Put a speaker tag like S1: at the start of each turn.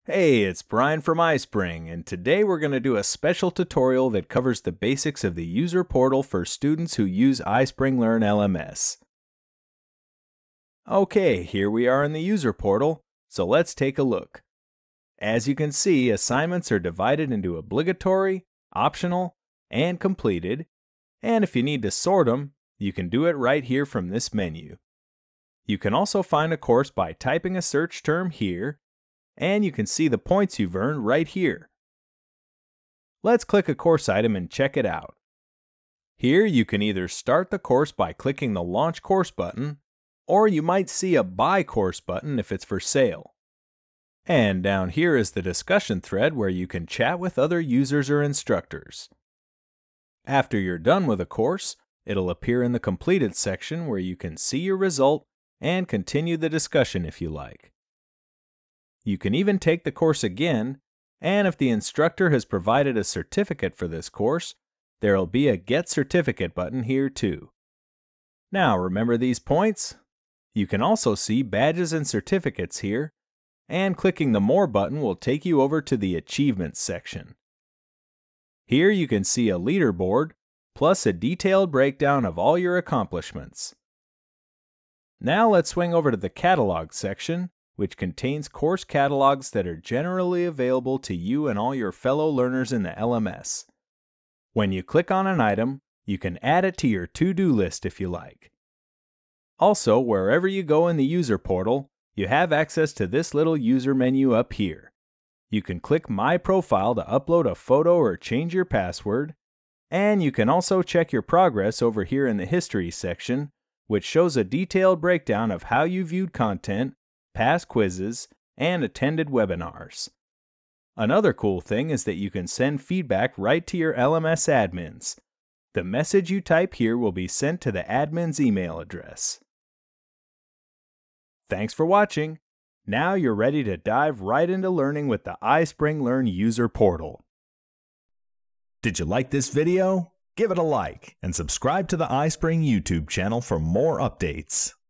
S1: Hey, it's Brian from iSpring, and today we're going to do a special tutorial that covers the basics of the user portal for students who use iSpring Learn LMS. Okay, here we are in the user portal, so let's take a look. As you can see, assignments are divided into obligatory, optional, and completed, and if you need to sort them, you can do it right here from this menu. You can also find a course by typing a search term here, and you can see the points you've earned right here. Let's click a course item and check it out. Here you can either start the course by clicking the Launch Course button, or you might see a Buy Course button if it's for sale. And down here is the discussion thread where you can chat with other users or instructors. After you're done with a course, it'll appear in the Completed section where you can see your result and continue the discussion if you like. You can even take the course again, and if the instructor has provided a certificate for this course, there'll be a Get Certificate button here too. Now remember these points? You can also see badges and certificates here, and clicking the More button will take you over to the Achievements section. Here you can see a leaderboard, plus a detailed breakdown of all your accomplishments. Now let's swing over to the Catalog section, which contains course catalogs that are generally available to you and all your fellow learners in the LMS. When you click on an item, you can add it to your to-do list if you like. Also, wherever you go in the user portal, you have access to this little user menu up here. You can click My Profile to upload a photo or change your password, and you can also check your progress over here in the History section, which shows a detailed breakdown of how you viewed content, past quizzes, and attended webinars. Another cool thing is that you can send feedback right to your LMS admins. The message you type here will be sent to the admin's email address. Thanks for watching. Now you're ready to dive right into learning with the iSpring Learn user portal.
S2: Did you like this video? Give it a like and subscribe to the iSpring YouTube channel for more updates.